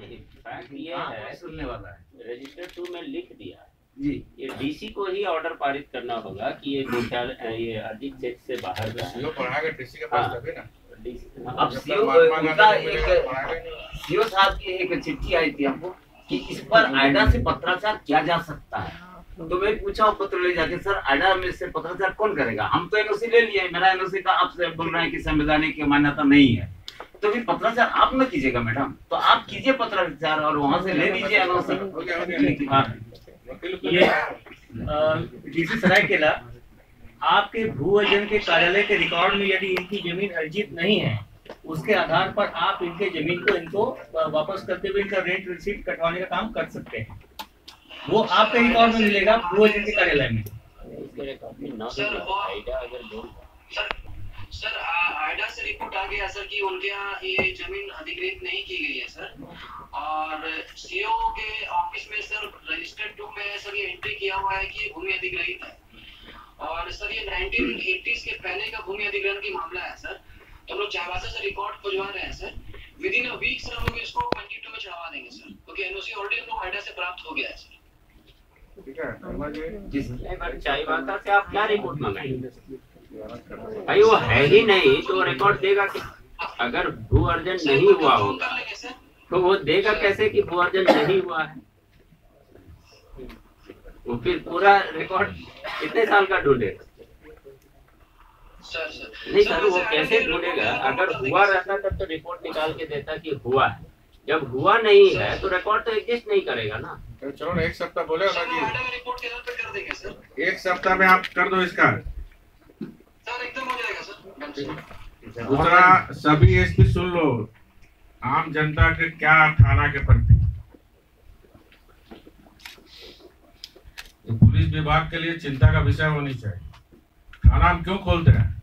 Fact ये है सुनने वाला है। रजिस्टर 2 में लिख दिया जी, ये डीसी को ही ऑर्डर पारित करना होगा कि ये मुख्यालय ये अर्जित क्षेत्र से बाहर का सीओ पढ़ाएगा डीसी के पास तभी ना। अब सीओ उनका सीओ साहब की एक चिट्ठी आई थी हमको कि इस पर आइडा से पत्राचार किया जा सकता है। तो मैं पूछा पत्र ले जाके, सर आइडा में से पत्राचार कौन करेगा? हम तो एनओसी ले लिए, मेरा एनओसी का आपसे बोल रहे हैं कि संवैधानिक मान्यता नहीं है, तो फिर पत्राचार आप न कीजिएगा मैडम, तो आप कीजिए पत्राचार और वहां से ले लीजिए एनओसी। ये डीसी सरायकेला आपके भू अर्जन के कार्यालय के रिकॉर्ड में यदि इनकी जमीन अर्जित नहीं है, उसके आधार पर आप इनके जमीन को इनको वापस करते हुए इनका रेंट रिसीट कटवाने का काम कर सकते हैं। वो आपके रिकॉर्ड में मिलेगा भू अर्जन के कार्यालय में। सर आइडा से रिपोर्ट आ गया सर कि उनके यहाँ ये जमीन अधिकृत नहीं की गई है सर, और सीओ के ऑफिस में सर रजिस्टर्ड 2 में सर ये एंट्री किया हुआ है कि भूमि अधिग्रहित है, और सर ये 1980s के पहले का भूमि अधिग्रहण की मामला है सर। तो हम लोग चाईबासा से रिकॉर्ड खुजवा रहे हैं sir, within a week sir हम लोग इसको 22 में चढ़वा देंगे सर, क्योंकि एनओसी ऑलरेडी हम लोग आइडा से प्राप्त हो गया है सर। ठीक है, चाईबासा से आप क्या रिपोर्ट मंगाएंगे भाई? वो है ही नहीं तो रिकॉर्ड देगा कि अगर भू अर्जन नहीं हुआ होगा तो वो देगा कैसे कि भू अर्जन नहीं हुआ है? वो फिर पूरा रिकॉर्ड कितने साल का ढूंढेगा? नहीं सर, वो कैसे ढूंढेगा? अगर हुआ रहता तब तो रिपोर्ट निकाल के देता कि हुआ है, जब हुआ नहीं है तो रिकॉर्ड तो एग्जिस्ट नहीं करेगा ना। तो चलो ना, 1 सप्ताह बोले ना जी, रिपोर्ट के पे कर देंगे सर। 1 सप्ताह में आप कर दो इसका सर, एकदम हो जाएगा सर। दूसरा, सभी एसपी सुन लो, आम जनता के क्या थाना के प्रति, पुलिस विभाग के लिए चिंता का विषय होनी चाहिए। थाना हम क्यों खोलते हैं?